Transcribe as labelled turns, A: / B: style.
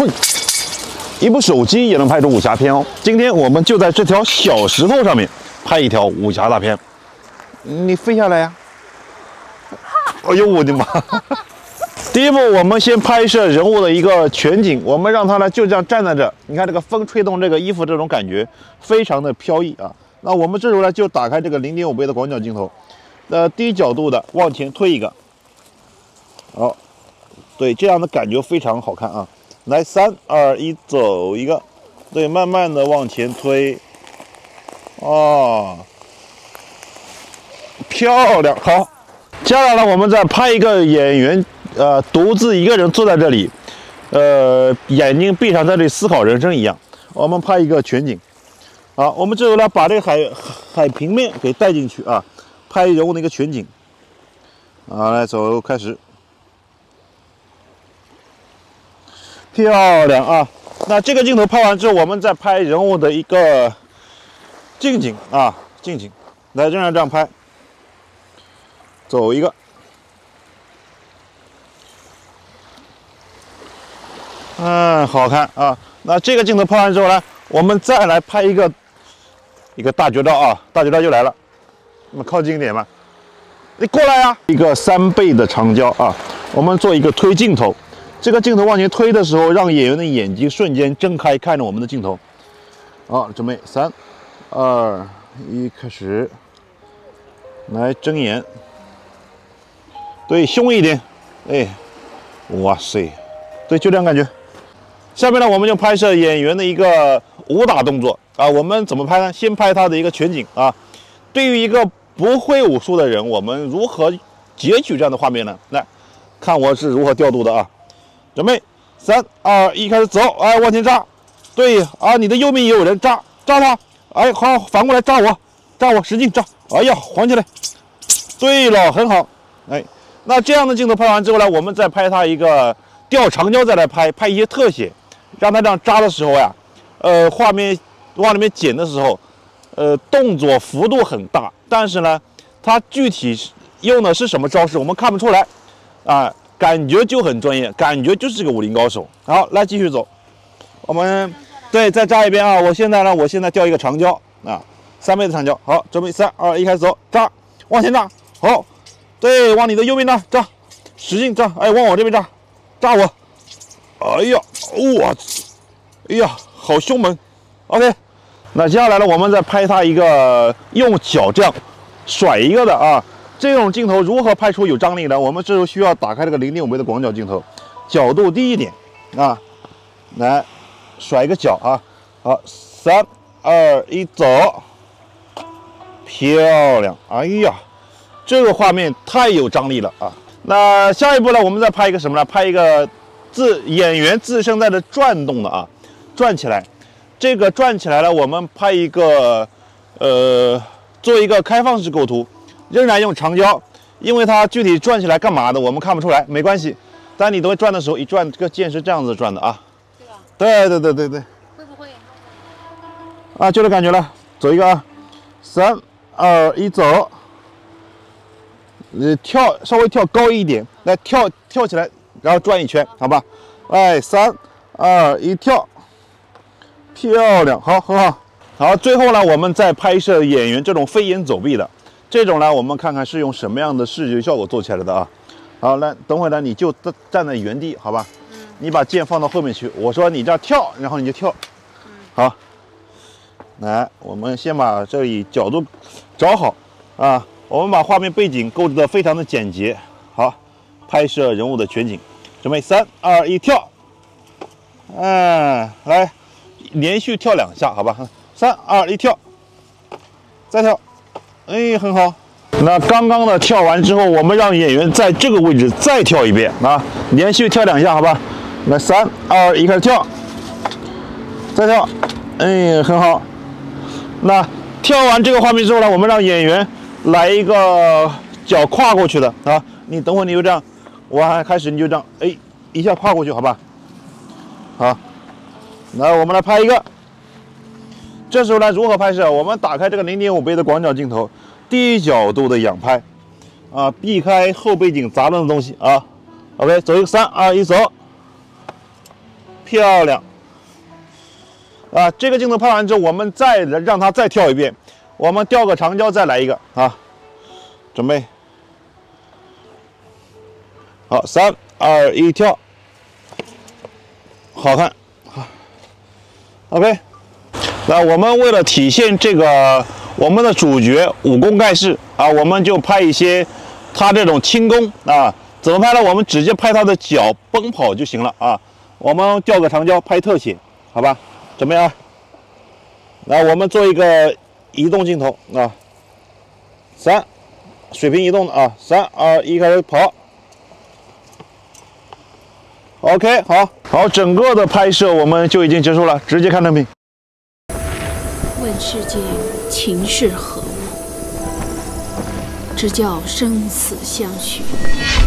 A: 嘿，一部手机也能拍出武侠片哦。今天我们就在这条小石头上面拍一条武侠大片。你飞下来呀！哎呦我的妈！第一步，我们先拍摄人物的一个全景，我们让他呢就这样站在这，你看这个风吹动这个衣服，这种感觉非常的飘逸啊。那我们这时候呢就打开这个0.5倍的广角镜头，低角度的往前推一个，好，对，这样的感觉非常好看啊。来，3、2、1，走一个，对，慢慢的往前推，哦，漂亮，好。接下来呢，我们再拍一个演员，独自一个人坐在这里，眼睛闭上，在这里思考人生一样。我们拍一个全景，好，我们这时候呢，把这个海平面给带进去啊，拍人物的一个全景。好，来走，开始，漂亮啊！那这个镜头拍完之后，我们再拍人物的一个近景啊，近景，来这样拍。走一个，好看啊！那这个镜头拍完之后呢，我们再来拍一个大绝招啊！大绝招就来了，那么靠近一点嘛，你过来呀！一个3倍的长焦啊，我们做一个推镜头，这个镜头往前推的时候，让演员的眼睛瞬间睁开，看着我们的镜头。好，准备3、2、1，开始，来睁眼。对，凶一点，哎，哇塞，对，就这样感觉。下面呢，我们就拍摄演员的一个武打动作啊。我们怎么拍呢？先拍他的一个全景啊。对于一个不会武术的人，我们如何截取这样的画面呢？来看我是如何调度的啊。准备，3、2、1，开始走，哎，往前扎。对啊，你的右面也有人，扎他，哎，好，反过来扎我，使劲扎，哎呀，晃起来。对了，很好，哎。那这样的镜头拍完之后呢，我们再拍它一个调长焦，再来拍一些特写，让它这样扎的时候呀，画面往里面剪的时候，动作幅度很大，但是呢，它具体用的是什么招式，我们看不出来，啊，感觉就很专业，感觉就是个武林高手。好，来继续走，我们对再扎一遍啊。我现在调一个长焦啊，3倍的长焦。好，准备3、2、1，开始走，扎，往前扎，好。对，往你的右边扎，使劲扎，哎，往我这边扎我，哎呀，哇，哎呀，好凶猛 ，OK。那接下来呢，我们再拍他一个用脚这样甩一个的啊，这种镜头如何拍出有张力呢？我们这时候需要打开这个0.5倍的广角镜头，角度低一点啊，来甩一个脚啊，好，3、2、1，走，漂亮，哎呀。这个画面太有张力了啊！那下一步呢，我们再拍一个什么呢？拍一个演员自身在这转动的啊，转起来。这个转起来了，我们拍一个做一个开放式构图，仍然用长焦，因为它具体转起来干嘛的我们看不出来，没关系。但你都转的时候，一转这个键是这样子转的啊。对。对。
B: 会不会？
A: 啊，就这感觉了。走一个啊，3、2、1，走。稍微跳高一点，来跳起来，然后转一圈，好吧？哎，3、2、1，跳，漂亮，好，很好。好，最后呢，我们再拍摄演员这种飞檐走壁的，这种呢，我们看看是用什么样的视觉效果做起来的啊？好，来，等会呢，你就站在原地，好吧？你把剑放到后面去，我说你这样跳，然后你就跳。好，来，我们先把这里角度找好啊。我们把画面背景构置得非常的简洁，好，拍摄人物的全景，准备3、2、1，跳，来，连续跳2下，好吧？3、2、1，跳，再跳，哎，很好。那刚刚的跳完之后，我们让演员在这个位置再跳一遍啊，连续跳2下，好吧？来，3、2、1，开始跳，再跳，哎，很好。那跳完这个画面之后呢，我们让演员来一个脚跨过去的啊！你等会儿你就这样，我还开始你就这样，哎，一下跨过去，好吧？好，来我们来拍一个。这时候呢，如何拍摄？我们打开这个0.5倍的广角镜头，低角度的仰拍，啊，避开后背景杂乱的东西啊。OK， 走一个3、2、1，走。 漂亮。啊，这个镜头拍完之后，我们再让它再跳一遍，我们调个长焦再来一个啊，准备，好，3、2、1，跳，好看，好 ，OK。那我们为了体现这个我们的主角武功盖世啊，我们就拍一些他这种轻功啊，怎么拍呢？我们直接拍他的脚奔跑就行了啊。我们调个长焦拍特写，好吧？准备啊！来，我们做一个移动镜头啊，3，水平移动的啊，3、2、1，开始跑。OK， 好，整个的拍摄我们就已经结束了，直接看成品。
B: 问世间情是何物？只叫生死相许。